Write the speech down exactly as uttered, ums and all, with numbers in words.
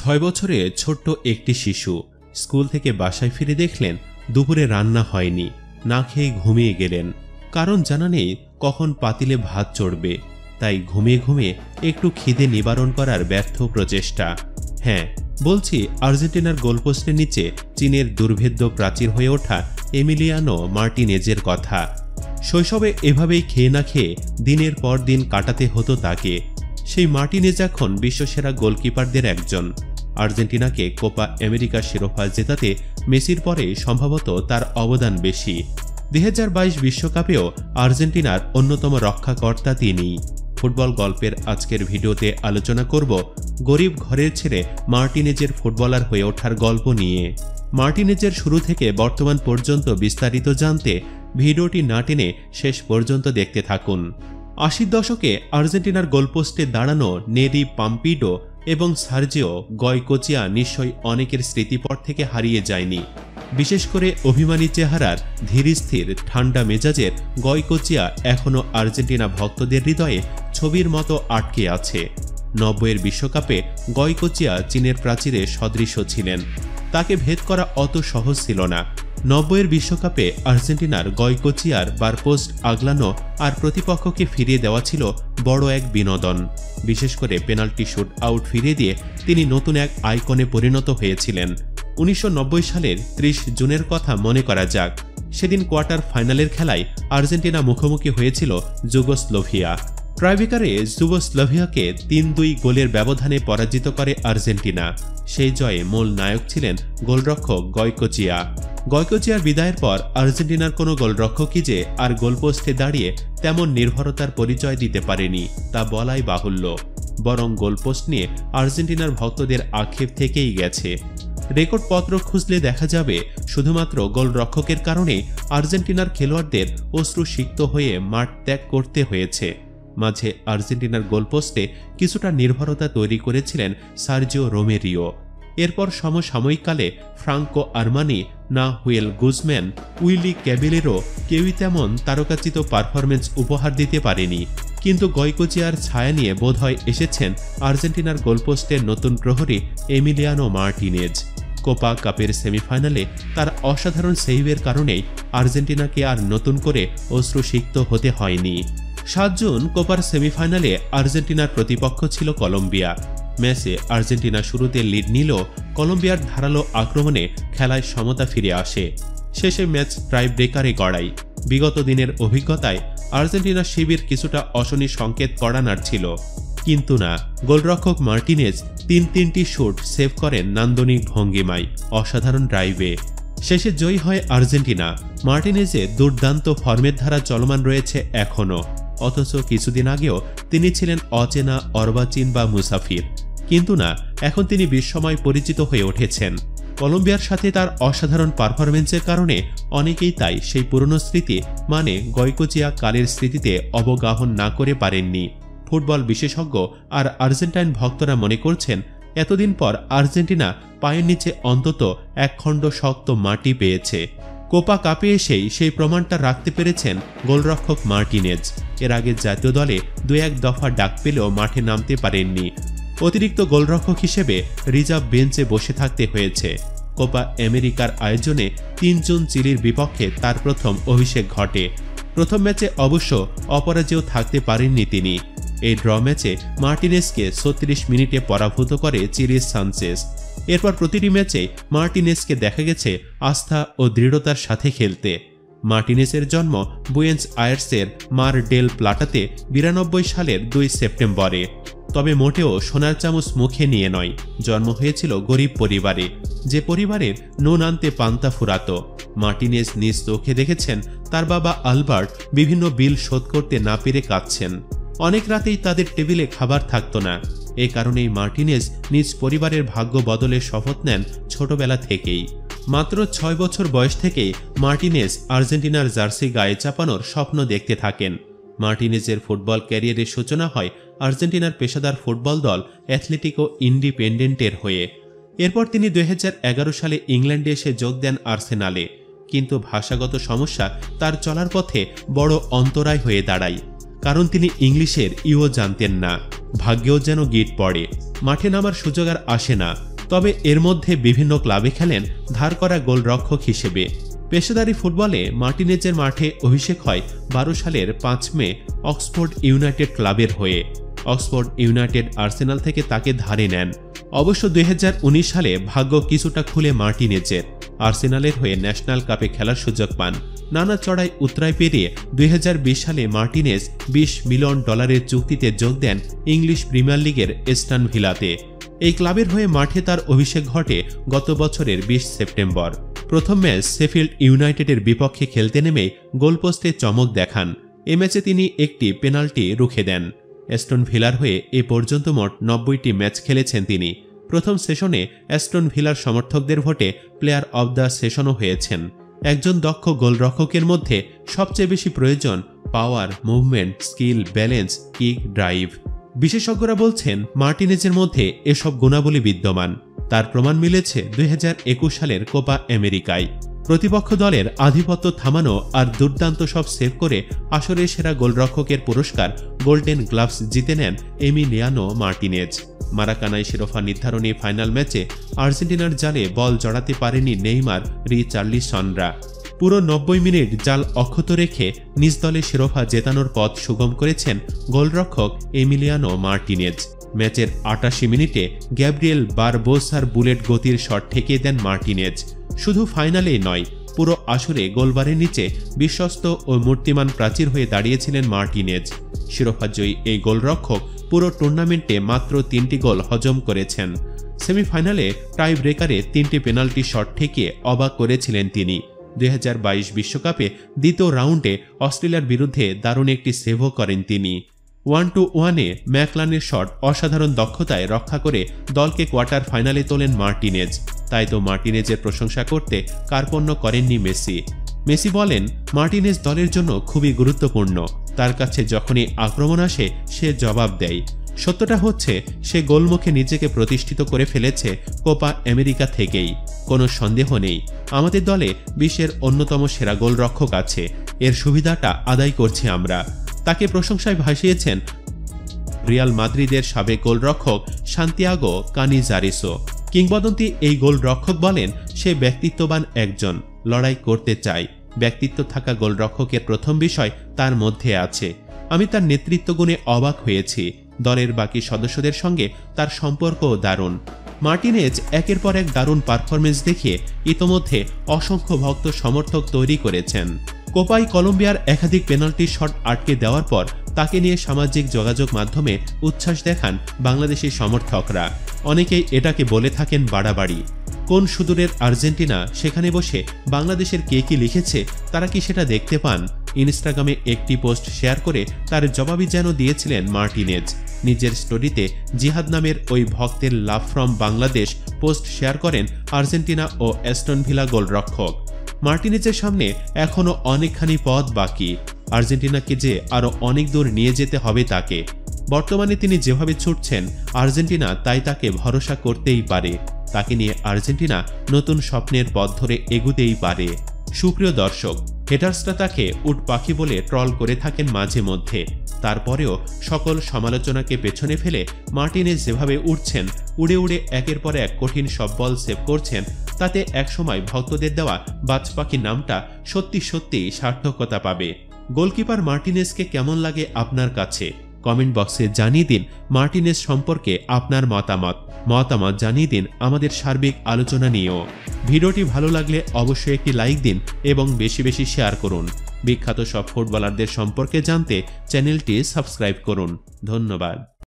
ছয় বছরে ছোট্ট একটি শিশু স্কুল থেকে বাসায় ফিরে দেখলেন দুপুরে রান্না হয়নি। না খেয়ে ঘুমিয়ে গেলেন। কারণ জানা নেই কখন পাতিলে ভাত চড়বে, তাই ঘুমিয়ে ঘুমিয়ে একটু খিদে নিবারণ করার ব্যর্থ প্রচেষ্টা। হ্যাঁ, বলছি আর্জেন্টিনার গোলপোস্টের নিচে চীনের দুর্ভেদ্য প্রাচীর হয়ে ওঠা এমিলিয়ানো মার্টিনেজের কথা। শৈশবে এভাবেই খেয়ে না খেয়ে দিনের পর দিন কাটাতে হতো তাকে। সেই মার্টিনেজ এখন বিশ্বসেরা গোলকিপারদের একজন। আর্জেন্টিনাকে কোপা আমেরিকা শিরোপা জেতাতে মেসির পরে সম্ভবত তার অবদান বেশি। দুই হাজার বাইশ বিশ্বকাপেও আর্জেন্টিনার অন্যতম রক্ষাকর্তা তিনি। ফুটবল গল্পের আজকের ভিডিওতে আলোচনা করব গরিব ঘরের ছেলে মার্টিনেজের ফুটবলার হয়ে ওঠার গল্প নিয়ে। মার্টিনেজের শুরু থেকে বর্তমান পর্যন্ত বিস্তারিত জানতে ভিডিওটি না টেনে শেষ পর্যন্ত দেখতে থাকুন। আশির দশকে আর্জেন্টিনার গোলপোস্টে দাঁড়ানো নেরি পাম্পিডো এবং সার্জিও গয়কোচিয়া নিশ্চয়ই অনেকের স্মৃতিপট থেকে হারিয়ে যায়নি। বিশেষ করে অভিমানী চেহারার ধীরস্থির ঠান্ডা মেজাজের গয়কোচিয়া এখনও আর্জেন্টিনা ভক্তদের হৃদয়ে ছবির মতো আটকে আছে। নব্বইয়ের বিশ্বকাপে গয়কোচিয়া চীনের প্রাচীরে সদৃশ্য ছিলেন। তাকে ভেদ করা অত সহজ ছিল না। নব্বইয়ের বিশ্বকাপে আর্জেন্টিনার গয়কোচিয়ার বারপোস্ট আগলানো আর প্রতিপক্ষকে ফিরিয়ে দেওয়া ছিল বড় এক বিনোদন। বিশেষ করে পেনাল্টি শুট আউট ফিরিয়ে দিয়ে তিনি নতুন এক আইকনে পরিণত হয়েছিলেন। উনিশশো নব্বই সালের ত্রিশ জুনের কথা মনে করা যাক। সেদিন কোয়ার্টার ফাইনালের খেলায় আর্জেন্টিনা মুখোমুখি হয়েছিল যুগোস্লোভিয়া। ট্রাইব্রেকারে যুগোস্লোভিয়াকে তিন দুই গোলের ব্যবধানে পরাজিত করে আর্জেন্টিনা। সেই জয়ে মূল নায়ক ছিলেন গোলরক্ষক গয়কোচিয়া। গয়কোচিয়ার বিদায়ের পর আর্জেন্টিনার কোনো গোলরক্ষকই যে আর গোলপোস্টে দাঁড়িয়ে তেমন নির্ভরতার পরিচয় দিতে পারেনি তা বলাই বাহুল্য। বরং গোলপোস্ট নিয়ে আর্জেন্টিনার ভক্তদের আক্ষেপ থেকেই গেছে। রেকর্ডপত্র খুঁজলে দেখা যাবে শুধুমাত্র গোলরক্ষকের কারণে আর্জেন্টিনার খেলোয়াড়দের অশ্রুসিক্ত হয়ে মাঠ ত্যাগ করতে হয়েছে। মাঝে আর্জেন্টিনার গোলপোস্টে কিছুটা নির্ভরতা তৈরি করেছিলেন সার্জিও রোমেরিও। এরপর সমসাময়িককালে Franco Armani, Nahuel Guzman, Willy Caballero কেউই তেমন তারকাচিত পারফরমেন্স উপহার দিতে পারেনি। কিন্তু গয়কোচিয়ার ছায়া নিয়ে বোধহয় এসেছেন আর্জেন্টিনার গোলপোস্টের নতুন প্রহরী এমিলিয়ানো মার্টিনেজ। কোপা কাপের সেমিফাইনালে তার অসাধারণ সেভের কারণেই আর্জেন্টিনাকে আর নতুন করে অশ্রুসিক্ত হতে হয়নি। সাত জুন কোপার সেমিফাইনালে আর্জেন্টিনার প্রতিপক্ষ ছিল কলম্বিয়া। ম্যাচে আর্জেন্টিনা শুরুতে লিড নিল, কলম্বিয়ার ধারালো আক্রমণে খেলায় সমতা ফিরে আসে। শেষে ম্যাচ টাই ব্রেকারে গড়ায়। বিগত দিনের অভিজ্ঞতায় আর্জেন্টিনার শিবির কিছুটা অশনি সংকেত করা নাড়ছিল, কিন্তু না, গোলরক্ষক মার্টিনেজ তিন তিনটি শুট সেভ করেন নান্দনিক ভঙ্গিমায়, অসাধারণ ড্রাইভে। শেষে জয়ী হয় আর্জেন্টিনা। মার্টিনেজে দুর্দান্ত ফর্মের ধারা চলমান রয়েছে এখনও, অথচ কিছুদিন আগেও তিনি ছিলেন অচেনা, অর্বাচীন বা মুসাফির। কিন্তু না, এখন তিনি বিশ্বময় পরিচিত হয়ে উঠেছেন। কলম্বিয়ার সাথে তার অসাধারণ পারফরমেন্সের কারণে অনেকেই তাই সেই পুরনো স্মৃতি মানে গয়কোচিয়া কালের স্মৃতিতে অবগাহন না করে পারেননি। ফুটবল বিশেষজ্ঞ আর আর্জেন্টাইন ভক্তরা মনে করছেন এতদিন পর আর্জেন্টিনা পায়ের নিচে অন্তত এক খণ্ড শক্ত মাটি পেয়েছে। কোপা কাপে এসেই সেই প্রমাণটা রাখতে পেরেছেন গোলরক্ষক মার্টিনেজ। এর আগে জাতীয় দলে দু এক দফা ডাক পেলেও মাঠে নামতে পারেননি। অতিরিক্ত গোলরক্ষক হিসেবে রিজার্ভ বেঞ্চে বসে থাকতে হয়েছে। কোপা আমেরিকার আয়োজনে তিন জুন চিলির বিপক্ষে তার প্রথম অভিষেক ঘটে। প্রথম ম্যাচে অবশ্য অপরাজেয় থাকতে পারেননি তিনি। এই ড্র ম্যাচে মার্টিনেজকে ছত্রিশ মিনিটে পরাভূত করে চিলির সানচেজ। এরপর প্রতিটি ম্যাচে মার্টিনেজকে দেখা গেছে আস্থা ও দৃঢ়তার সাথে খেলতে। মার্টিনেজের জন্ম বুয়েন্স আয়ার্সের মার ডেল প্লাটাতে বিরানব্বই সালের দুই সেপ্টেম্বরে। তবে মোটেও সোনার চামচ মুখে নিয়ে নয়, জন্ম হয়েছিল গরিব পরিবারে, যে পরিবারের নুন আনতে পান্তা ফুরাতো। মার্টিনেজ নিজ চোখে দেখেছেন তার বাবা আলবার্ট বিভিন্ন বিল শোধ করতে না পেরে কাঁদছেন। অনেক রাতেই তাদের টেবিলে খাবার থাকত না। এ কারণেই মার্টিনেজ নিজ পরিবারের ভাগ্য বদলের শপথ নেন ছোটবেলা থেকেই। মাত্র ছয় বছর বয়স থেকেই মার্টিনেজ আর্জেন্টিনার জার্সি গায়ে চাপানোর স্বপ্ন দেখতে থাকেন। মার্টিনেজের ফুটবল ক্যারিয়ারের সূচনা হয় আর্জেন্টিনার পেশাদার ফুটবল দল অ্যাথলেটিকো ইন্ডিপেন্ডেন্টের হয়ে। এরপর তিনি দুই হাজার এগারো সালে ইংল্যান্ডে এসে যোগ দেন আর্সেনালে। কিন্তু ভাষাগত সমস্যা তার চলার পথে বড় অন্তরায় হয়ে দাঁড়ায়। কারণ তিনি ইংলিশের ইও জানতেন না। ভাগ্যেও যেন গিট পড়ে, মাঠে নামার সুযোগ আর আসে না। তবে এর মধ্যে বিভিন্ন ক্লাবে খেলেন ধার করা গোলরক্ষক হিসেবে। পেশাদারি ফুটবলে মার্টিনেজের মাঠে অভিষেক হয় বারো সালের পাঁচ মে অক্সফোর্ড ইউনাইটেড ক্লাবের হয়ে। অক্সফোর্ড ইউনাইটেড আর্সেনাল থেকে তাকে ধারে নেন। অবশ্য দুই হাজার উনিশ সালে ভাগ্য কিছুটা খুলে মার্টিনেজের। আর্সেনালের হয়ে ন্যাশনাল কাপে খেলার সুযোগ পান। নানা চড়াই উতরাই পেরিয়ে দুই হাজার বিশ সালে মার্টিনেজ বিশ মিলিয়ন ডলারের চুক্তিতে যোগ দেন ইংলিশ প্রিমিয়ার লিগের এস্টন ভিলাতে। এই ক্লাবের হয়ে মাঠে তার অভিষেক ঘটে গত বছরের বিশ সেপ্টেম্বর। প্রথম ম্যাচ শেফিল্ড ইউনাইটেডের বিপক্ষে খেলতে নেমে গোলপোস্টে চমক দেখান। এ ম্যাচে তিনি একটি পেনাল্টি রুখে দেন। অ্যাস্টন ভিলার হয়ে এ পর্যন্ত মোট নব্বইটি ম্যাচ খেলেছেন তিনি। প্রথম সেশনে অ্যাস্টন ভিলার সমর্থকদের ভোটে প্লেয়ার অব দ্য সেশনও হয়েছেন। একজন দক্ষ গোলরক্ষকের মধ্যে সবচেয়ে বেশি প্রয়োজন power, movement, skill, balance, kick, drive. বিশেষজ্ঞরা বলছেন মার্টিনেজের মধ্যে এসব গুণাবলী বিদ্যমান। তার প্রমাণ মিলেছে দুই হাজার একুশ সালের কোপা আমেরিকায়। প্রতিপক্ষ দলের আধিপত্য থামানো আর দুর্দান্ত সব সেভ করে আসরের সেরা গোলরক্ষকের পুরস্কার গোল্ডেন গ্লাভস জিতে নেন এমিলিয়ানো মার্টিনেজ। মারাকানায় শিরোপা নির্ধারণী ফাইনাল ম্যাচে আর্জেন্টিনার জালে বল জড়াতে পারেনি নেইমার, রিচার্লিসনরা। পুরো নব্বই মিনিট জাল অক্ষত রেখে নিজ দলে শিরোপা জেতানোর পথ সুগম করেছেন গোলরক্ষক এমিলিয়ানো মার্টিনেজ। ম্যাচের আটাশি মিনিটে গ্যাব্রিয়েল বারবোসার বুলেট গতির শট ঠেকিয়ে দেন মার্টিনেজ। শুধু ফাইনালেই নয়, পুরো আসরে গোলবারের নিচে বিশ্বস্ত ও মূর্তিমান প্রাচীর হয়ে দাঁড়িয়েছিলেন মার্টিনেজ। শিরোপাজয়ী এই গোলরক্ষক পুরো টুর্নামেন্টে মাত্র তিনটি গোল হজম করেছেন। সেমিফাইনালে টাই ব্রেকারে তিনটি পেনাল্টি শট ঠেকিয়ে অবাক করেছিলেন তিনি। দুই হাজার বাইশ বিশ্বকাপে দ্বিতীয় রাউন্ডে অস্ট্রেলিয়ার বিরুদ্ধে দারুণ একটি সেভও করেন তিনি। ওয়ান টু ওয়ানে ম্যাকলানের শট অসাধারণ দক্ষতায় রক্ষা করে দলকে কোয়ার্টার ফাইনালে তোলেন মার্টিনেজ। তাই তো মার্টিনেজের প্রশংসা করতে কার্পণ্য করেননি মেসি। মেসি বলেন, মার্টিনেজ দলের জন্য খুবই গুরুত্বপূর্ণ। তার কাছে যখনই আক্রমণ আসে সে জবাব দেয়। সত্যটা হচ্ছে সে গোলমুখে নিজেকে প্রতিষ্ঠিত করে ফেলেছে কোপা আমেরিকা থেকেই। কোনো সন্দেহ নেই, আমাদের দলে বিশ্বের অন্যতম সেরা গোলরক্ষক আছে। এর সুবিধাটা আদায় করছি আমরা। তাকে প্রশংসায় ভাসিয়েছেন রিয়াল মাদ্রিদের সাবেক গোলরক্ষক সান্তিয়াগো কানিজারেসো। কিংবদন্তি এই গোলরক্ষক বলেন, সে ব্যক্তিত্ববান একজন, লড়াই করতে চায়। ব্যক্তিত্ব থাকা গোলরক্ষকের প্রথম বিষয় তার মধ্যে আছে। আমি তার নেতৃত্ব গুণে অবাক হয়েছি। দলের বাকি সদস্যদের সঙ্গে তার সম্পর্কও দারুণ। মার্টিনেজ একের পর এক দারুণ পারফরমেন্স দেখিয়ে ইতোমধ্যে অসংখ্য ভক্ত সমর্থক তৈরি করেছেন। কোপায় কলম্বিয়ার একাধিক পেনাল্টি শট আটকে দেওয়ার পর তাকে নিয়ে সামাজিক যোগাযোগ মাধ্যমে উচ্ছ্বাস দেখান বাংলাদেশি সমর্থকরা। অনেকেই এটাকে বলে থাকেন বাড়াবাড়ি। কোন সুদূরের আর্জেন্টিনা সেখানে বসে বাংলাদেশের কে কি লিখেছে তারা কি সেটা দেখতে পান? ইনস্টাগ্রামে একটি পোস্ট শেয়ার করে তার জবাবই যেন দিয়েছিলেন মার্টিনেজ। নিজের স্টোরিতে জিহাদ নামের ওই ভক্তের love from Bangladesh post share করেন আর্জেন্টিনা ও অ্যাস্টন ভিলা গোলরক্ষক। মার্টিনেজের সামনে এখনও অনেকখানি পথ বাকি। আর্জেন্টিনাকে যে আরও অনেক দূর নিয়ে যেতে হবে তাকে। বর্তমানে তিনি যেভাবে ছুটছেন আর্জেন্টিনা তাই তাকে ভরসা করতেই পারে। তাকে নিয়ে আর্জেন্টিনা নতুন স্বপ্নের পথ ধরে এগুতেই পারে। সুপ্রিয় দর্শক, হেটার্সরা তাকে উট পাখি বলে ট্রল করে থাকেন মাঝে মধ্যে। তারপরেও সকল সমালোচনাকে পেছনে ফেলে মার্টিনেজ যেভাবে উঠছেন, উড়ে উড়ে একের পর এক কঠিন সব বল সেভ করছেন, তাতে একসময় ভক্তদের দেওয়া বাজপাখি নামটা সত্যি সত্যি সার্থকতা পাবে। গোলকিপার মার্টিনেজকে কেমন লাগে আপনার কাছে? কমেন্ট বক্সে জানিয়ে দিন মার্টিনেজ সম্পর্কে আপনার মতামত। মতামত জানিয়ে দিন আমাদের সার্বিক আলোচনা নিয়েও। ভিডিওটি ভালো লাগলে অবশ্যই একটি লাইক দিন এবং বেশি বেশি শেয়ার করুন। বিখ্যাত সব ফুটবলারদের সম্পর্কে জানতে চ্যানেলটি সাবস্ক্রাইব করুন। ধন্যবাদ।